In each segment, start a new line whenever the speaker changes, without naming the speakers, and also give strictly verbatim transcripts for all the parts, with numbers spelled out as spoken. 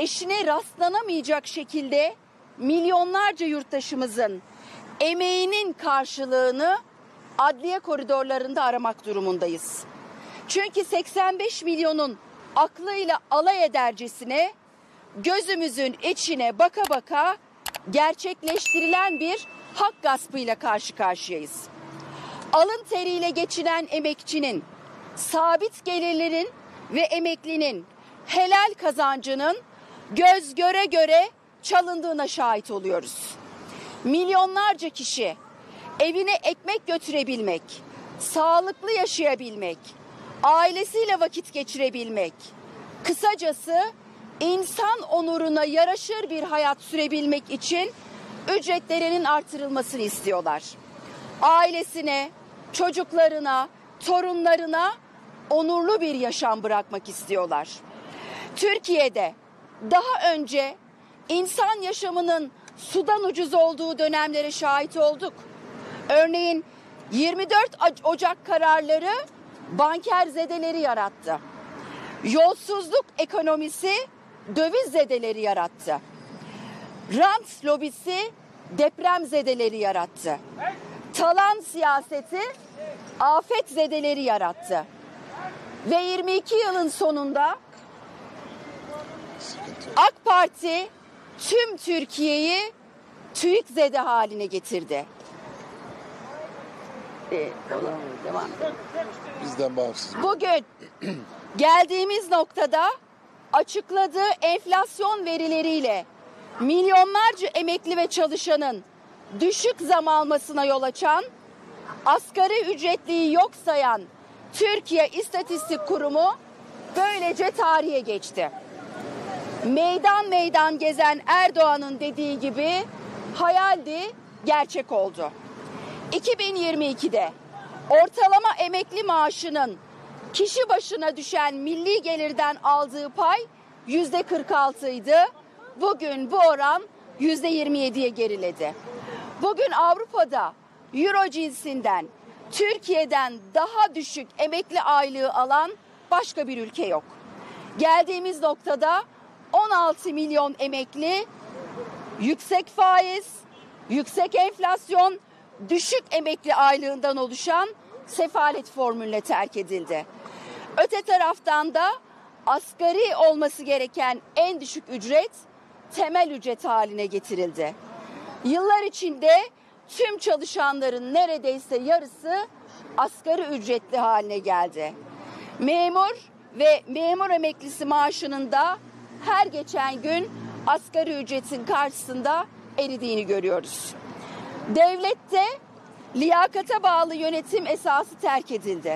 eşine rastlanamayacak şekilde milyonlarca yurttaşımızın emeğinin karşılığını adliye koridorlarında aramak durumundayız. Çünkü seksen beş milyonun aklıyla alay edercesine gözümüzün içine baka baka gerçekleştirilen bir hak gaspıyla karşı karşıyayız. Alın teriyle geçinen emekçinin, sabit gelirlerin ve emeklinin helal kazancının göz göre göre çalındığına şahit oluyoruz. Milyonlarca kişi evine ekmek götürebilmek, sağlıklı yaşayabilmek, ailesiyle vakit geçirebilmek, kısacası insan onuruna yaraşır bir hayat sürebilmek için ücretlerinin artırılmasını istiyorlar. Ailesine, çocuklarına, torunlarına onurlu bir yaşam bırakmak istiyorlar. Türkiye'de daha önce insan yaşamının sudan ucuz olduğu dönemlere şahit olduk. Örneğin yirmi dört Ocak kararları banker zedeleri yarattı. Yolsuzluk ekonomisi döviz zedeleri yarattı. Rant lobisi deprem zedeleri yarattı. Talan siyaseti afet zedeleri yarattı. Ve yirmi iki yılın sonunda AK Parti tüm Türkiye'yi TÜİK zede haline getirdi. Ee, devam edelim.
Bizden bağımsız.
Bugün geldiğimiz noktada açıkladığı enflasyon verileriyle milyonlarca emekli ve çalışanın düşük zam almasına yol açan, asgari ücretliyi yok sayan Türkiye İstatistik Kurumu böylece tarihe geçti. Meydan meydan gezen Erdoğan'ın dediği gibi hayaldi, gerçek oldu. iki bin yirmi ikide ortalama emekli maaşının kişi başına düşen milli gelirden aldığı pay yüzde kırk altı idi. Bugün bu oran yüzde yirmi yediye geriledi. Bugün Avrupa'da Euro cinsinden, Türkiye'den daha düşük emekli aylığı alan başka bir ülke yok. Geldiğimiz noktada on altı milyon emekli yüksek faiz, yüksek enflasyon, düşük emekli aylığından oluşan sefalet formülüne terk edildi. Öte taraftan da asgari olması gereken en düşük ücret temel ücret haline getirildi. Yıllar içinde tüm çalışanların neredeyse yarısı asgari ücretli haline geldi. Memur ve memur emeklisi maaşının da her geçen gün asgari ücretin karşısında eridiğini görüyoruz. Devlette liyakata bağlı yönetim esası terk edildi.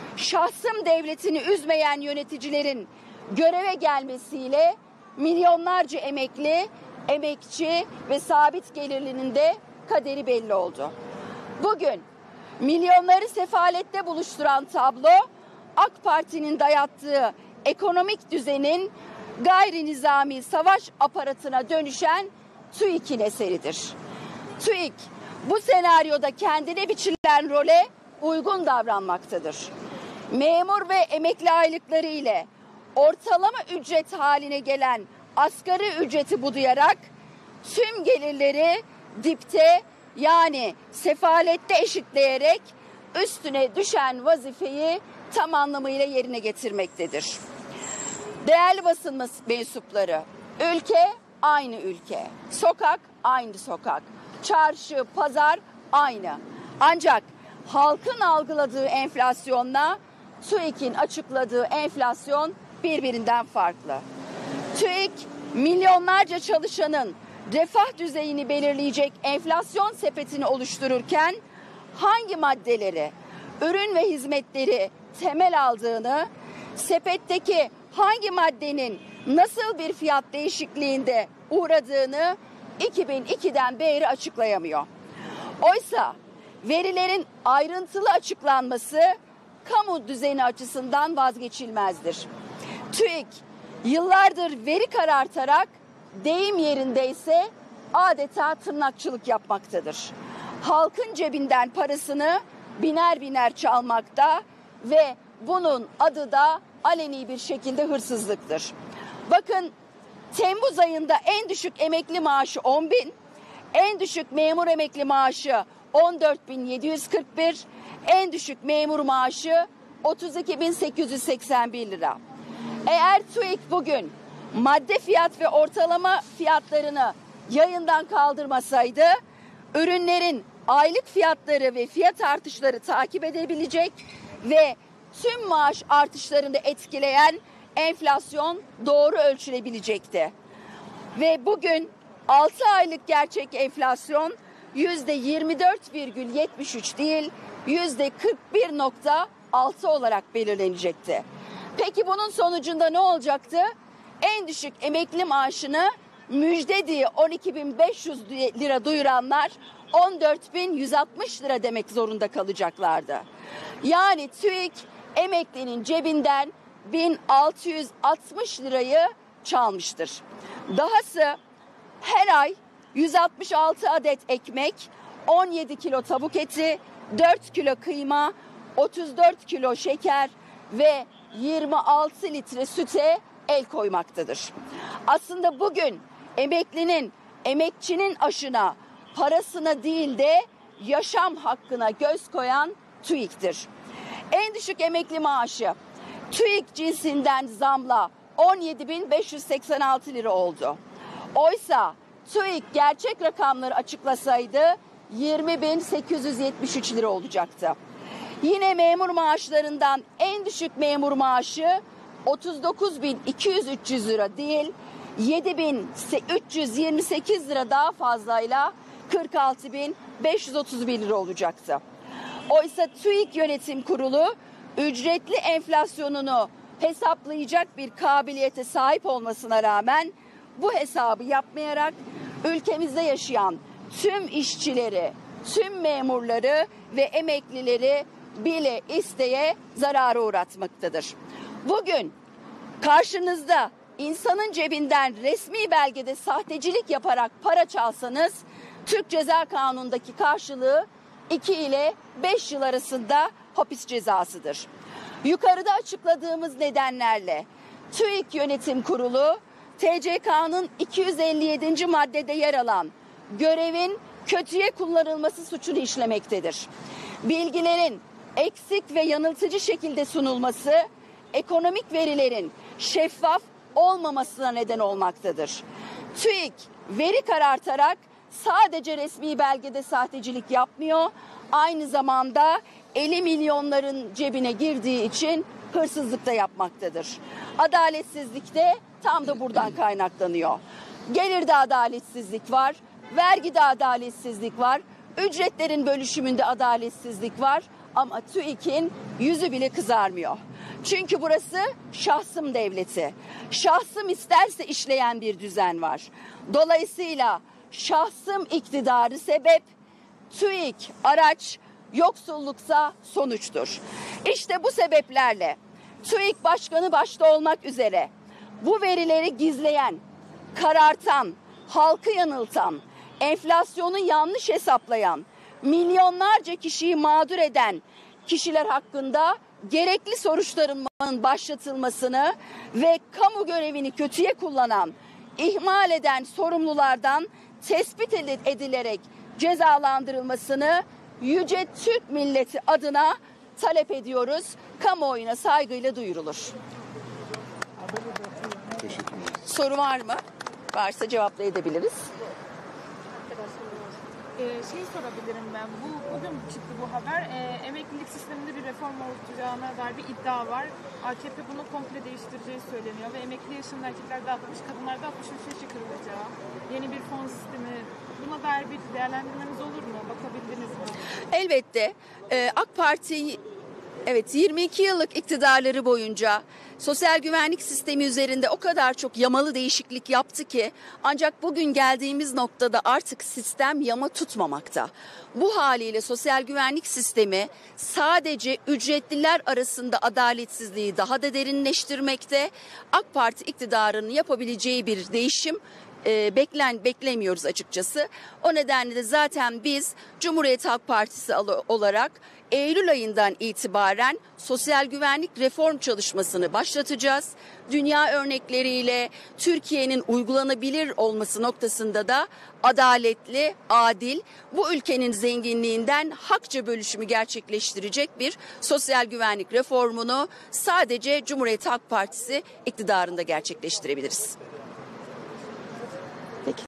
Şahsım devletini üzmeyen yöneticilerin göreve gelmesiyle milyonlarca emekli, emekçi ve sabit gelirlinin de kaderi belli oldu. Bugün milyonları sefalette buluşturan tablo AK Parti'nin dayattığı ekonomik düzenin gayri nizami savaş aparatına dönüşen TÜİK'in eseridir. TÜİK bu senaryoda kendine biçilen role uygun davranmaktadır. Memur ve emekli aylıkları ile ortalama ücret haline gelen asgari ücreti budayarak tüm gelirleri dipte, yani sefalette eşitleyerek üstüne düşen vazifeyi tam anlamıyla yerine getirmektedir. Değerli basın mensupları, ülke aynı ülke, sokak aynı sokak, çarşı, pazar aynı. Ancak halkın algıladığı enflasyonla TÜİK'in açıkladığı enflasyon birbirinden farklı. TÜİK milyonlarca çalışanın refah düzeyini belirleyecek enflasyon sepetini oluştururken hangi maddeleri, ürün ve hizmetleri temel aldığını, sepetteki hangi maddenin nasıl bir fiyat değişikliğinde uğradığını iki bin ikiden beri açıklayamıyor. Oysa verilerin ayrıntılı açıklanması kamu düzeni açısından vazgeçilmezdir. TÜİK yıllardır veri karartarak, deyim yerindeyse adeta tırnakçılık yapmaktadır. Halkın cebinden parasını biner biner çalmakta ve bunun adı da aleni bir şekilde hırsızlıktır. Bakın, Temmuz ayında en düşük emekli maaşı on bin, en düşük memur emekli maaşı on dört bin yedi yüz kırk bir, en düşük memur maaşı otuz iki bin sekiz yüz seksen bir lira. Eğer TÜİK bugün madde fiyat ve ortalama fiyatlarını yayından kaldırmasaydı, ürünlerin aylık fiyatları ve fiyat artışları takip edebilecek ve tüm maaş artışlarını etkileyen enflasyon doğru ölçülebilecekti. Ve bugün altı aylık gerçek enflasyon yüzde yirmi dört virgül yetmiş üç değil, yüzde kırk bir virgül altı olarak belirlenecekti. Peki bunun sonucunda ne olacaktı? En düşük emekli maaşını müjde diye on iki bin beş yüz lira duyuranlar on dört bin yüz altmış lira demek zorunda kalacaklardı. Yani TÜİK emeklinin cebinden bin altı yüz altmış lirayı çalmıştır. Dahası her ay yüz altmış altı adet ekmek, on yedi kilo tavuk eti, dört kilo kıyma, otuz dört kilo şeker ve yirmi altı litre süte el koymaktadır. Aslında bugün emeklinin, emekçinin aşına, parasına değil de yaşam hakkına göz koyan TÜİK'tir. En düşük emekli maaşı TÜİK cinsinden zamla on yedi bin beş yüz seksen altı lira oldu. Oysa TÜİK gerçek rakamları açıklasaydı yirmi bin sekiz yüz yetmiş üç lira olacaktı. Yine memur maaşlarından en düşük memur maaşı otuz dokuz bin iki yüz üç yüz lira değil, yedi bin üç yüz yirmi sekiz lira daha fazlayla kırk altı bin beş yüz otuz bir lira olacaktı. Oysa TÜİK Yönetim Kurulu ücretli enflasyonunu hesaplayacak bir kabiliyete sahip olmasına rağmen bu hesabı yapmayarak ülkemizde yaşayan tüm işçileri, tüm memurları ve emeklileri bile isteye zarara uğratmaktadır. Bugün karşınızda insanın cebinden resmi belgede sahtecilik yaparak para çalsanız Türk Ceza Kanunu'ndaki karşılığı iki ile beş yıl arasında hapis cezasıdır. Yukarıda açıkladığımız nedenlerle TÜİK Yönetim Kurulu T C K'nın iki yüz elli yedinci maddede yer alan görevin kötüye kullanılması suçunu işlemektedir. Bilgilerin eksik ve yanıltıcı şekilde sunulması ekonomik verilerin şeffaf olmamasına neden olmaktadır. TÜİK veri karartarak sadece resmi belgede sahtecilik yapmıyor, aynı zamanda eli milyonların cebine girdiği için hırsızlık da yapmaktadır. Adaletsizlik de tam da buradan kaynaklanıyor. Gelirde adaletsizlik var, vergide adaletsizlik var, ücretlerin bölüşümünde adaletsizlik var ama TÜİK'in yüzü bile kızarmıyor. Çünkü burası şahsım devleti. Şahsım isterse işleyen bir düzen var. Dolayısıyla şahsım iktidarı sebep, TÜİK araç, yoksulluksa sonuçtur. İşte bu sebeplerle TÜİK Başkanı başta olmak üzere bu verileri gizleyen, karartan, halkı yanıltan, enflasyonu yanlış hesaplayan, milyonlarca kişiyi mağdur eden kişiler hakkında gerekli soruşturmanın başlatılmasını ve kamu görevini kötüye kullanan, ihmal eden sorumlulardan tespit edilerek cezalandırılmasını yüce Türk milleti adına talep ediyoruz. Kamuoyuna saygıyla duyurulur. Soru var mı? Varsa cevaplayabiliriz.
Ee, şey sorabilirim ben. Bu bugün çıktı bu haber. Ee, emeklilik sisteminde bir reform olacağına dair bir iddia var. A K P bunu komple değiştireceği söyleniyor ve emekli yaşında erkeklerde altmış, kadınlarda altmış üç yaş çıkarılacağı. Yeni bir fon sistemi. Buna dair bir değerlendirmeniz olur mu? Bakabildiniz mi?
Elbette. Ee, AK Parti evet yirmi iki yıllık iktidarları boyunca sosyal güvenlik sistemi üzerinde o kadar çok yamalı değişiklik yaptı ki ancak bugün geldiğimiz noktada artık sistem yama tutmamakta. Bu haliyle sosyal güvenlik sistemi sadece ücretliler arasında adaletsizliği daha da derinleştirmekte. AK Parti iktidarının yapabileceği bir değişim e, beklen beklemiyoruz açıkçası. O nedenle de zaten biz Cumhuriyet Halk Partisi olarak Eylül ayından itibaren sosyal güvenlik reform çalışmasını başlatacağız. Dünya örnekleriyle Türkiye'nin uygulanabilir olması noktasında da adaletli, adil, bu ülkenin zenginliğinden hakça bölüşümü gerçekleştirecek bir sosyal güvenlik reformunu sadece Cumhuriyet Halk Partisi iktidarında gerçekleştirebiliriz.